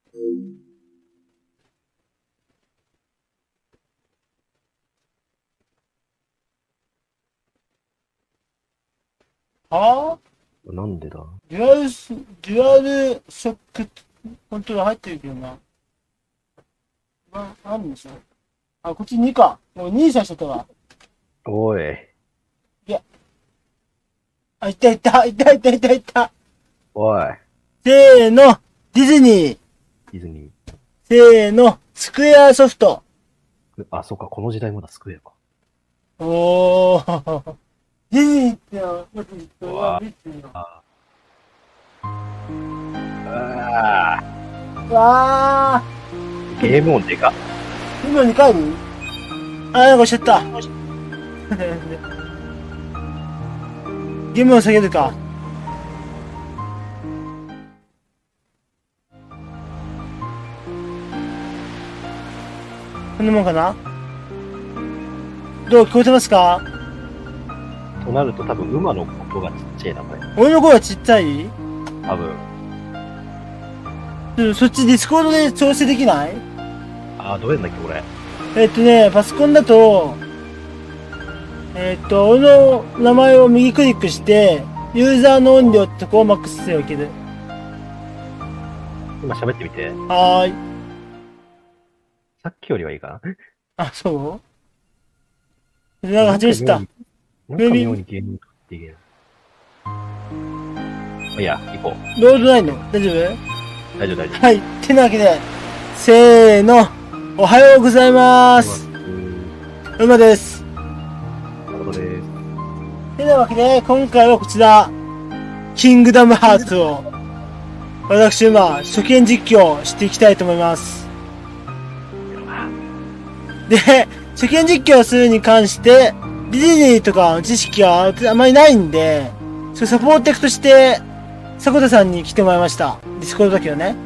はぁ、 なんでだ。 デュアルショックコントロール入ってるけどな。あるんでしょ。あ、こっち2か。もう2最初だったわ。 おい。 いや。あ、いったいったいったいったいったいった。 おい。 せーの、ディズニー。 ディズニせーの、スクエアソフト。 ー。あ、そうか、この時代まだスクエアか。 おー。ディズニーってのは、もっと言ってよ。わー。ゲーム音でか。 今2回になんかしちゃった。ゲームを下げるか。こんなもんかな。どう聞こえてますか？ となると多分馬の音がちっちゃいな、これ。 俺の声はちっちゃい？ 多分。 そっちディスコードで調整できない？ あー、どうやんだっけ、これ。 パソコンだと、俺の名前を右クリックして、ユーザーの音量ってとこをマックスしておける。 今喋ってみて。 はーい。 さっきよりはいいかな。 あ、そうなんか始めちゃった。 なんか妙にゲームっていける。いや、行こう。 ロードないの？大丈夫？ 大丈夫、大丈夫。 はい。てなわけで、せーの、おはようございます。馬です。 なるほどです。 てなわけで、今回はこちら、キングダムハーツを、私馬、初見実況していきたいと思います。で、初見実況するに関して、ディズニーとかの知識はあまりないんで、それサポーテクとして、迫田さんに来てもらいました。ディスコードだけどね。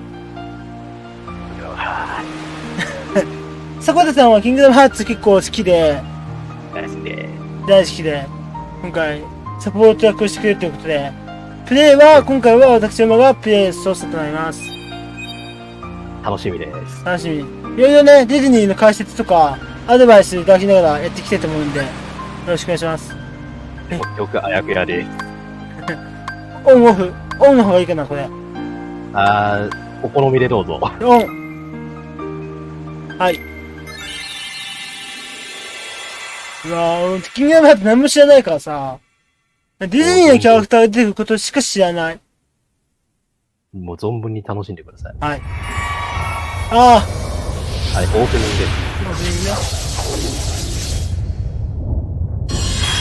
迫田さんはキングダムハーツ結構好きで、 大好きで。 大好きで、今回、サポート役をしてくれるということで、プレイは、今回は私馬がプレイ操作となります。 楽しみです。 楽しみ。いろいろね、ディズニーの解説とか、アドバイスいただきながらやっていきたいと思うんで、よろしくお願いします。 曲あやふやで。 オンオフの方がいいかな、これ。 お好みでどうぞ。 オン。はい。うわぁ、キングダムハーツ何も知らないからさ、ディズニーのキャラクターが出てくることしか知らない。 もう存分に楽しんでください。 はい。ああれ、オープニングです。 オープニングね。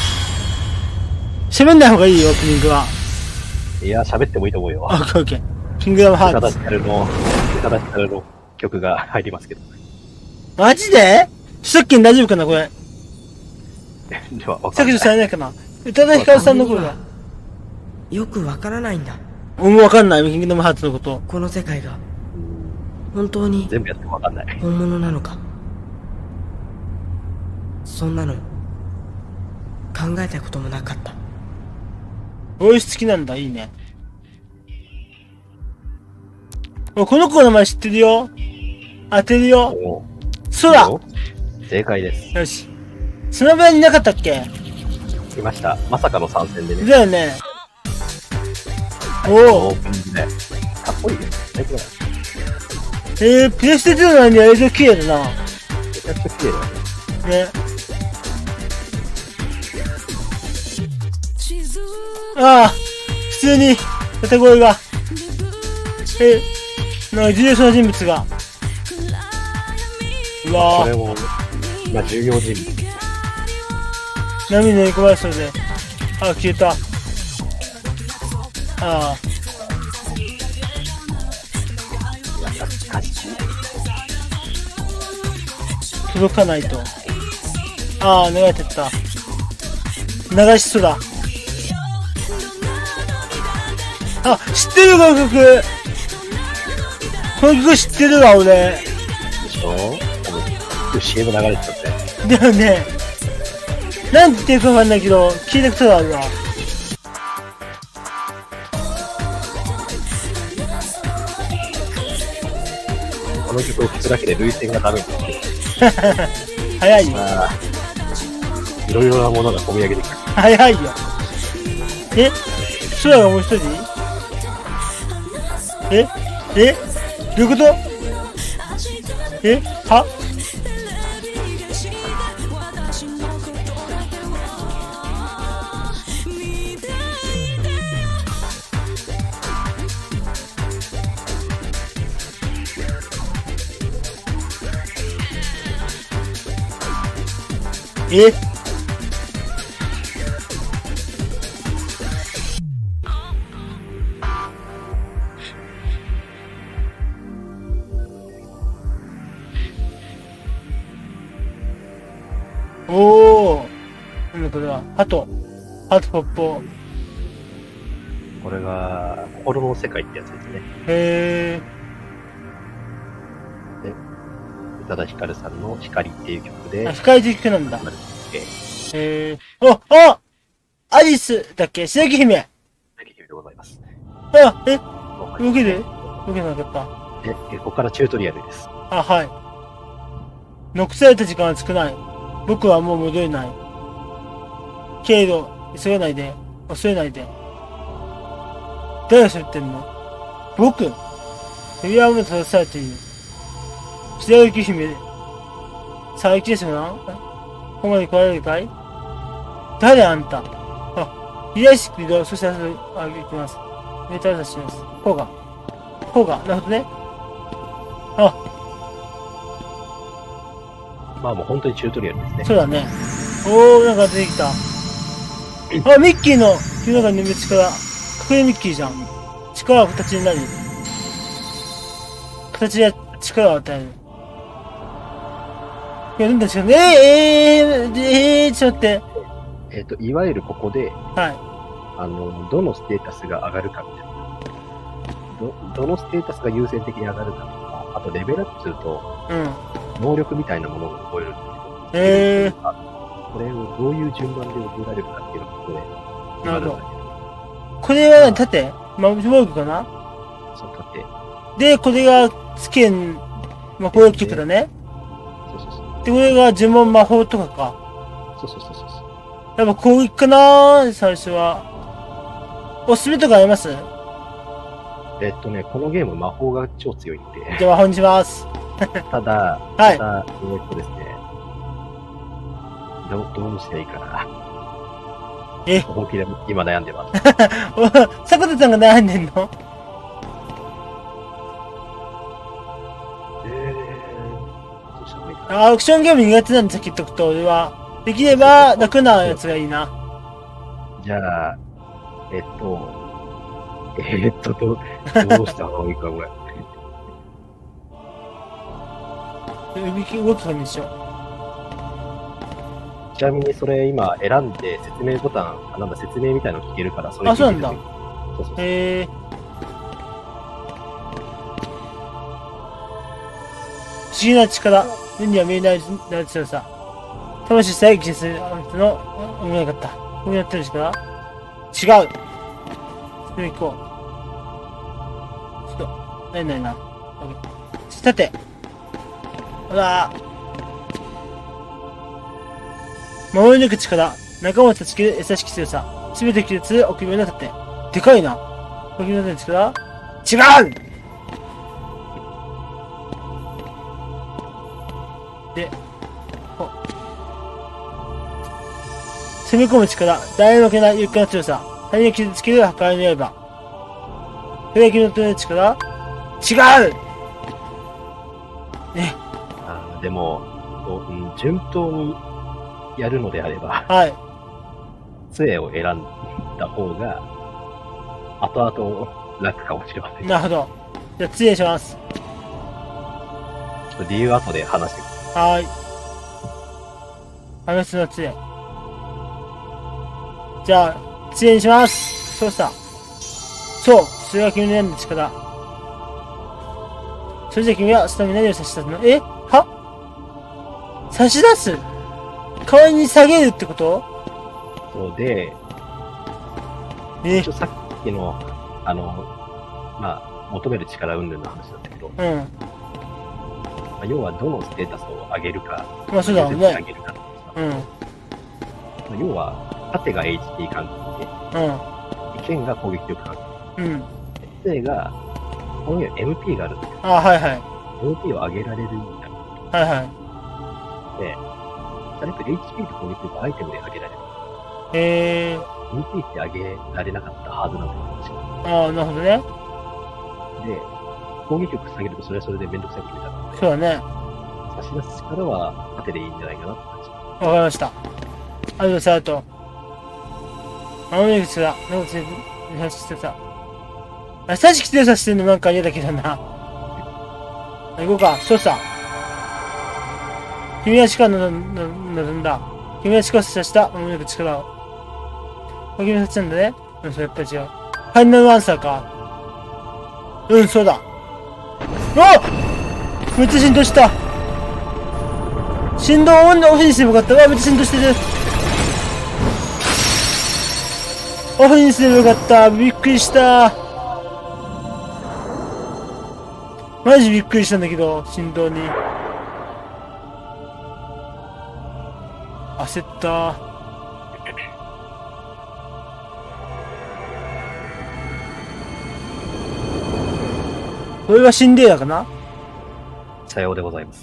喋んない方がいいよ、オープニングは。 いや、喋ってもいいと思うよ。 オッケーオッケー。キングダムハーツ。 宇多田ヒカルの曲が入りますけど。 マジで？著作権大丈夫かな、これ。 では、 削除されないかな。宇多田ヒカルさんの声が。 よくわからないんだ。 俺もわかんない、キングダムハーツのこと。 この世界が本当に全部やってもわかんない。 本物なのか。そんなの考えたこともなかった。 ボイス付きなんだ、いいね。この子の名前知ってるよ。当てるよ。空。 正解です。 よし。スマブラにいなかったっけ？ 来ました。まさかの参戦でね。 だよね。おお。かっこいいです。最高だ。 プレステ2のには映像綺麗だな。 めちゃくちゃ綺麗だね。ああ、普通に歌声が。なんか重要そうな人物が。うわぁ。 これも、重要人物。 波に乗り込まれそうで。あ、消えた。ああ。届かないと。ああ、流れてった。流しそうだ。あ、知ってるこの曲。この曲知ってるわ、俺。 でしょ？CM 流れてたって。 だよね。なんて言ってるかわかんないけど、聞いたことがあるわ。 この曲を聴くだけで涙腺がダメになって、 早いよ。 いろいろなものが込み上げてくる。 早いよ。え空がもう一人どういうことはおー。なんだこれは。ハトポッポ。 これが、心の世界ってやつですね。 へで、宇多田ヒカルさんの光っていう曲で、 光っていう曲なんだ。アリスだっけ白雪姫。 白雪姫でございます。 動ける動けなかった。 で、ここからチュートリアルです。 はい。残された時間は少ない。僕はもう戻れない。けど、急がないで。忘れないで。誰が喋ってんの僕指輪も閉ざされている。白雪姫。さあ、雪ですよな。ここまで来られるかい誰あんた左足移動、そして行きます。メーター出します。こうが。なるほどね。 まあもう本当にチュートリアルですね。 そうだね。なんか出てきた。ミッキーの世の中に眠る力。隠れミッキーじゃん。力は形になり。形や力を与える。いや、なんだ違う。ちょっと待って。 いわゆるここで、 はい。 どのステータスが上がるかみたいな。どのステータスが優先的に上がるかとか、あとレベルアップすると、能力みたいなものが覚えるんですけど、これをどういう順番で覚えられるかっていうのがここで決まるんだけど。 これは縦防具かなそう、縦。 で、これがスケン、攻撃力だね。 そう。 で、これが呪文魔法とかか。 そう。 やっぱ攻撃かな最初は。おすすめとかあります？ このゲーム魔法が超強いんで。 じゃあ魔法にします。 ただ、 はい。 ですね。どうしたらいいかな。本気で今悩んでます。 迫田さんが悩んでんの？ どうしたらいいかな。 アクションゲーム苦手なんでさっき言っとくと、俺は。できれば楽なやつがいいな。 じゃあ、どうした方がいいか、これ。 動く感じでしょ。 ちなみにそれ今選んで説明ボタン、説明みたいなの聞けるから、それ聞いてそうなんだ。 そう。 不思議な力。目には見えない強さ。魂さえ消すあの人の思いなかった。こうやってる力違う。それ行こう。ちょっと、ないな。立て。ほら。守り抜く力。仲間とつける優しき強さ。すべて切りつ臆病な盾。でかいな。臆病な盾の力。違うで、攻め込む力、誰も負けない勇気の強さ、他人を傷つける破壊の刃。プレーキの取る力、違うね。 でも、順当にやるのであれば、 はい。 杖を選んだ方が、後々楽かもしれません。 なるほど。じゃあ、失礼します。 ちょっと理由後で話してください。 はーい。話の杖。じゃあ、失礼します。そうした。そう、それが君の選んだ力。それじゃ君はその何を差し出すの？差し出す？代わりに下げるってこと？ そうで、一応さっきの、求める力云々の話だったけど、 要はどのステータスを上げるか、 まあそうだもんね。 上げるか要は、縦が HP 関係で、剣が攻撃力関係。杖が、このように MP があるんですよ。 はいはい。 MP を上げられるようになる。 はいはい。 で、それと HP と攻撃力アイテムで上げられる。MP って上げられなかったはずなんですよ。 ああ、なるほどね。 で、攻撃力下げるとそれはそれでめんどくさいことになるので。 そうだね。 差し出す力は縦でいいんじゃないかなって感じ。 わかりました。ありがとうございます。守り口だ。なんか優しくさ。優しく強さしてんのなんか嫌だけどな。行こうか。そうさ。君は力の望んだ。君は力を差した守り口力を。君はそっちなんだね。それやっぱり違う。ファイナルアンサーか。そうだ。めっちゃ振動した。振動をオフにすればよかった。めっちゃ振動してる。オフにすればよかった。びっくりした。マジびっくりしたんだけど、振動に。焦った。これはシンデレラかな？ さようでございます。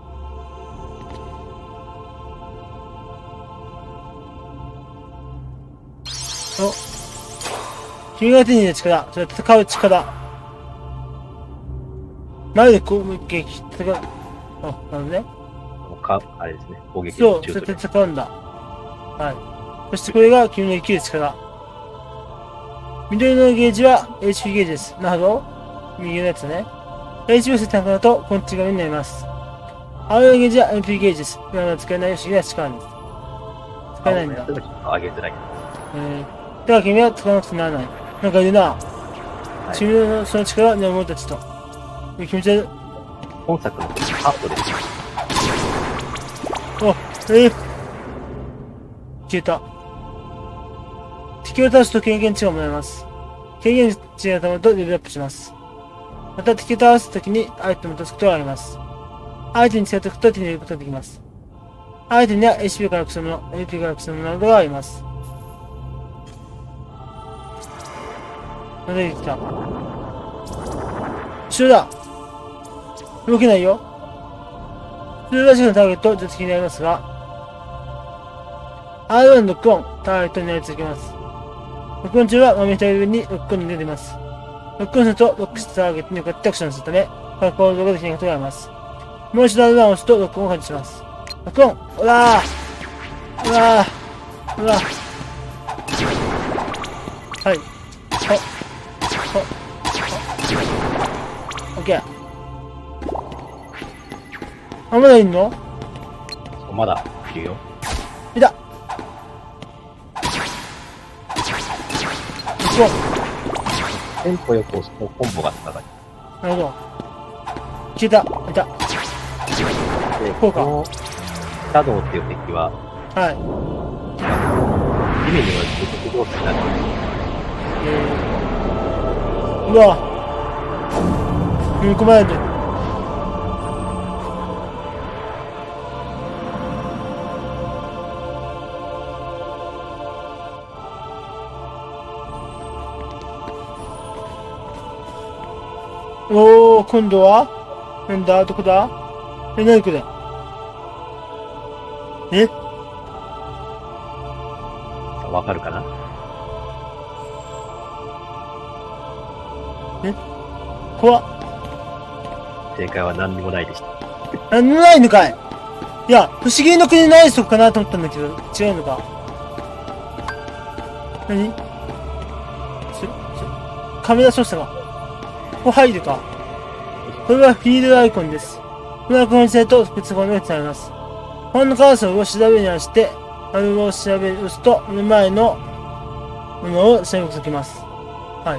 君が手に入れる力、それは戦う力。前で攻撃、戦う。なるほどね。 あれですね、攻撃そう、それで戦うんだ。はい。そしてこれが君の生きる力。緑のゲージは HP ゲージです。なるほど。右のやつね。HP を設定だと、この違いになります。青色のゲージは MP ゲージです。今の使えない不思議な力です。使えないんだ。 上げづらい。 だから君は使わなくてならない。なんかいるな。君のその力はね、俺たちと。気持ち悪い。 本作のハートです。 消えた。敵を倒すと経験値がもらえます。経験値が溜まるとレベルアップします。また敵を倒すときにアイテムを出すことがあります。アイテムに使っておくと手に入れることができます。アイテムには HP からするもの、MP からするものなどがあります。出てきた。後ろだ。動けないよ。普通はしのターゲットを除籍になりますが、R1 ロックオン、ターゲットになり続けます。ロックオン中は豆一人分にロックオンに出ています。ロックオンすると、ロックしたターゲットに向かってアクションするため、この行動ができないことがあります。もう一度 R1 を押すと、ロックオンを感知します。ロックオン、おらー、おらー、おらー。はい。オッケー。あ、まだいんの？ まだいるよ。 いた。 テンポよく押すとコンボが高い。 なるほど。消えた。いた。 で、 こうか。 このシャドウっていう敵は、 はい。 地面にはずっと動作になる。 うわ。踏み込まれてる。おー、今度はなんだどこだ何これわかるかな？ 怖っ。 正解は何にもないでした。 何もないのかい。いや、不思議の国のアイスとかかなと思ったんだけど、違うのか。何カメラ操作が。ここ入るか。これはフィールドアイコンです。このアイコンにすると、別のがつながります。このカーソルを調べに合わせて、あれを調べると、目の前のものを選択できます。はい。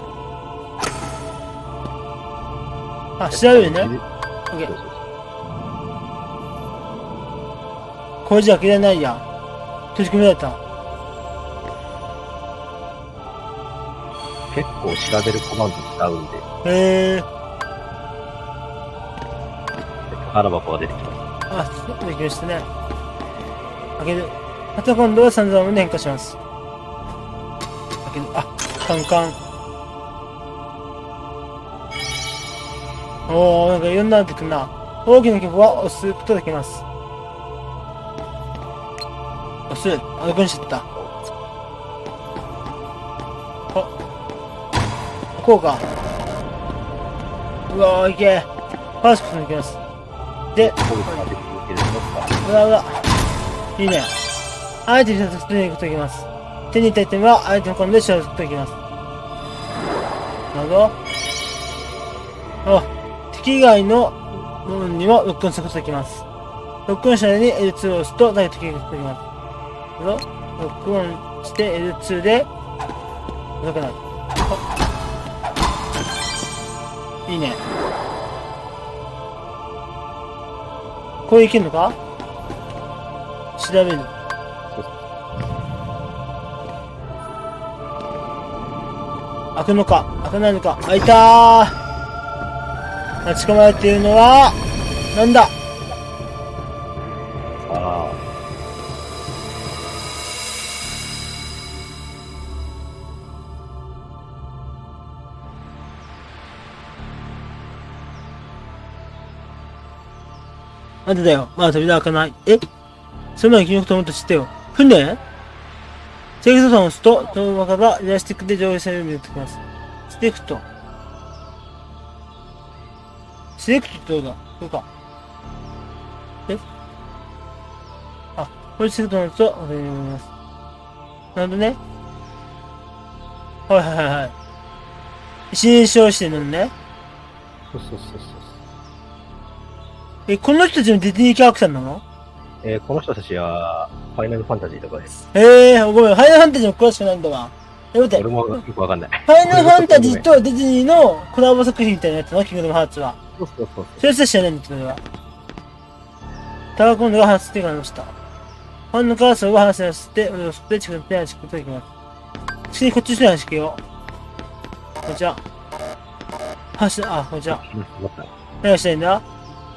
あ、調べるね。OK。これじゃ開けられないや。閉じ込められた。 結構調べるコマンド使うんで。 宝箱が出てきます。 あ、できましたね。開ける。また今度は散々まで変化します。開ける。あ、カンカン。おー、なんかいろんなの出てくるな。大きな曲は押すことができます。押す。あ、録音しちゃった。こうか。うわー、いけ。ファーストに行きます。で、うわうわ。いいね。アイテムに手に行くといきます。手に入ったアイテムはアイテムコンで処理するといきます。なるほど。あ、敵以外の部分にもロックオンすることができます。ロックオンしたのに L2 を押すと大体敵ができます。ロックオンして L2 で、動かない。いいね。これいけるのか？調べる。開くのか開かないのか。開いたー。待ち構えているのは、なんだ？なんでだよ。まだ扉開かない。え？そんなの君のこともっと知ってよ。船？セレクトさんを押すと、動画からイラスティックで上映されるように出てきます。セレクト。セレクトってどうだ？どうか。え？あ、これセレクトなんですと、これに思います。なるほどね。はいはいはいはい。一人称してるのね。 そう。 え、この人たちのディズニーキャラクターなの？ この人たちは、ファイナルファンタジーとかです。 ごめん、ファイナルファンタジーも詳しくないんだわ。待って。 俺もよくわかんない。 ファイナルファンタジーとディズニーのコラボ作品みたいなやつのキングダムハーツは。 そう。 それしか知らないんだけど、俺は。タワコンドが話す手がありました。ファンのカーソルを話せなして、俺を吸って近くで話していきます。次にこっちの人に話聞よう。こんにちは。こんにちは。何がしたいんだ？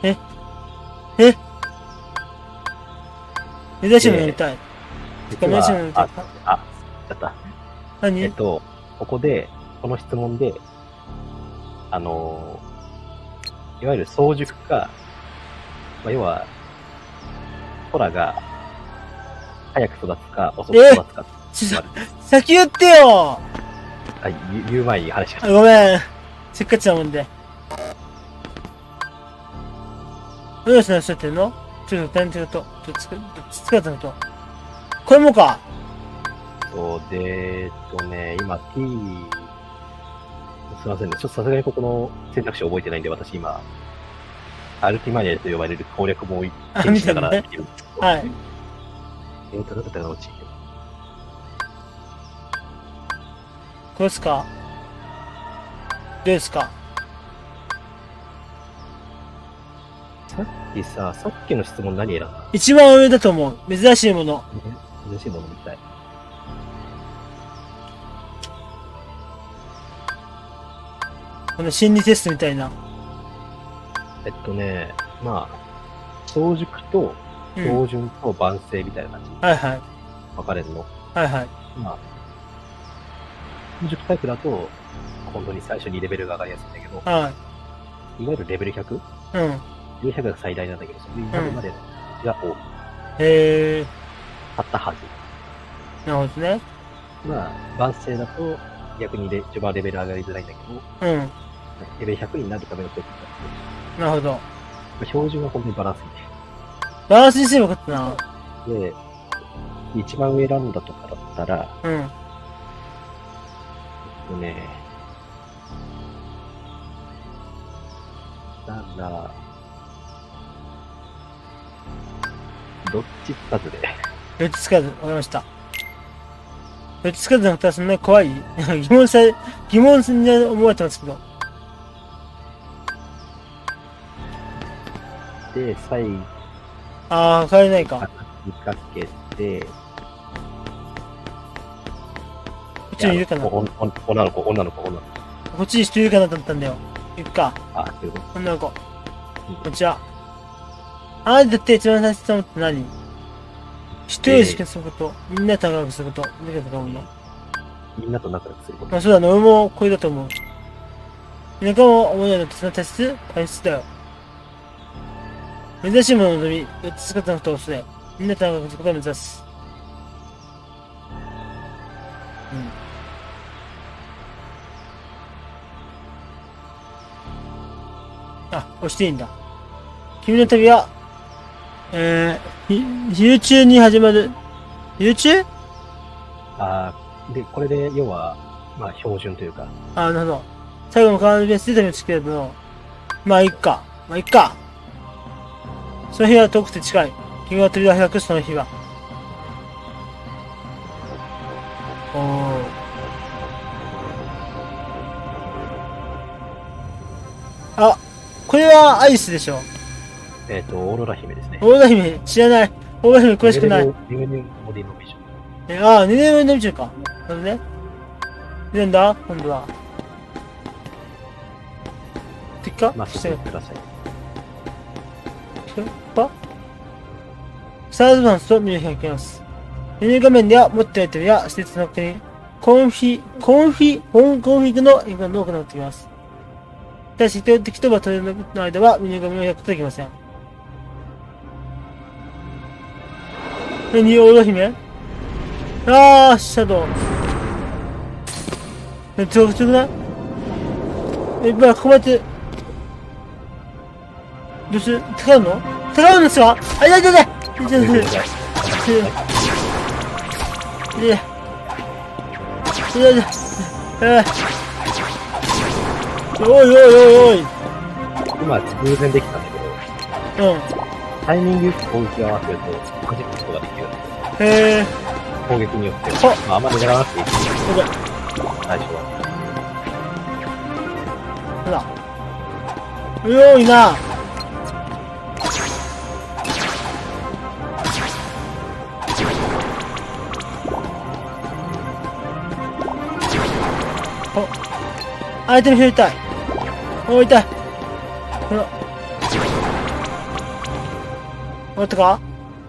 珍しいものみたい。 珍しいものみたい。やった。 何？ ここで、この質問で、いわゆる早熟か、要は、空が早く育つか、遅く育つか。 先言ってよ！ 言う前に話が。 ごめん。せっかちなもんで。どういう人の人ってんの？ちょっと、つかったのと。これもか。 そうで、今 T、すいませんね。ちょっとさすがにここの選択肢を覚えてないんで、私今、アルティマニアと呼ばれる攻略も手にしながら見てるんですけど。 はい。 なんだったかな、うち。 これですか？どうですか？ さっきの質問何選んだ？ 一番上だと思う。珍しいもの。 珍しいものみたい。 この心理テストみたいな。 早熟と標準と万世みたいな感じ。 はいはい。 分かれるの。 はいはい。 早熟タイプだと、本当に最初にレベルが上がりやすいんだけど、 はい。 いわゆるレベル 100？ うん。 レベル100が最大なんだけど、そういうレベルまでが多い。 へー。 あったはず。 なるほどね。 万世だと逆に序盤レベル上がりづらいんだけど、レベル100になるためのコツだって。なるほど。 標準は本当にバランスいいね。 バランスにすればよかったな。 で、一番上選んだとかだったら、どっちつかずで。 どっちつかず、わかりました。どっちつかずなったらそんなに怖い？疑問に思われてますけど。 で、最後。 変えないか。 見かけて、 こっちにいるかな？ 女の子。こっちに人いるかなと思ったんだよ。いるか。 そういうこと。 女の子。こんにちは。 あなたにとって一番大切なものって何？人よりしかすること、みんなと仲良くすること、だけだと思うの。 みんなと仲良くすること。 まあそうだね、俺もこれだと思う。田舎も思いやるのってその大切だよ。珍しいものを望み、4つ姿のことを恐れ、みんなと仲良くすることを目指す。あ、押していいんだ。君の旅は、昼中に始まる。昼中？ で、これで、要は、まあ、標準というか。 なるほど。最後の川のベースで旅を作るけど、まあ、いっか。その日は遠くて近い。君が扉を開くその日は。これはアイスでしょ。 オーロラ姫ですね。 オーロラ姫、知らない。オーロラ姫詳しくない。 ネグネモディノビジョン。 ネグネモディノビジョンか。なるほどね。なんだ今度は。てかしてください。 スターズバンスとメニューが開きます。メニュー画面では持っているアイテムや施設の他にコンフィグのインバウンドを行っています。ただし、敵とバトルの間はメニュー画面を開くことができません。メニューオーロ姫？シャドウ。強くない？ここまで、どうする？戦うんですか？痛い。おい。 今、偶然できたんだけど、タイミングよく攻撃を合わせると、弾くことができるんですよ。攻撃によって。あんまり狙わなくていいです。最初は。 ほら。よいな。アイテム拾いたい。痛い。終わったか？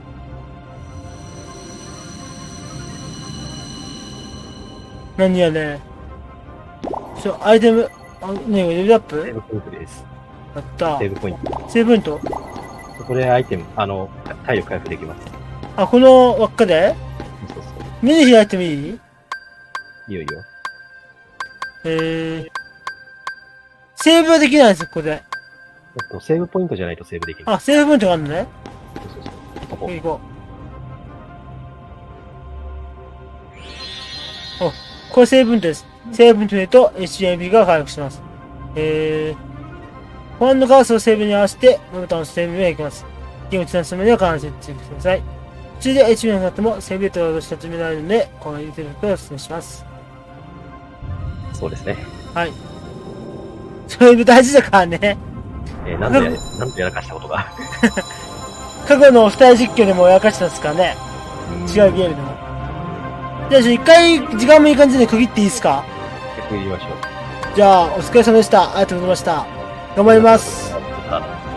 何やね。アイテム、レベルアップ？ セーブポイントです。 やった。 セーブポイント。 セーブポイント？ そこでアイテム、体力回復できます。 この輪っかで？ そう。 目で開いてもいい？ いいよ。 セーブはできないんですよ、ここで。 セーブポイントじゃないとセーブできない。 セーブポイントがあるのね。 そう。ここ。 行こう。これセーブポイントです。セーブポイントでと HMP が回復します。保安のカーソをセーブに合わせて、ボタンをセーブへ行きます。ゲームチャンスの目には必ずチェックしてください。途中で HMP がなっても、セーブデータを戻して始められるので、この入れてることをお勧めします。 そうですね。 はい。それ大事だからね。 なんでやらかしたことが。 過去の二人実況でもやらかしたんですからね。違うゲームでも。じゃあ、一回、時間もいい感じで区切っていいですか？ 区切りましょう。 じゃあ、お疲れ様でした。ありがとうございました。頑張ります。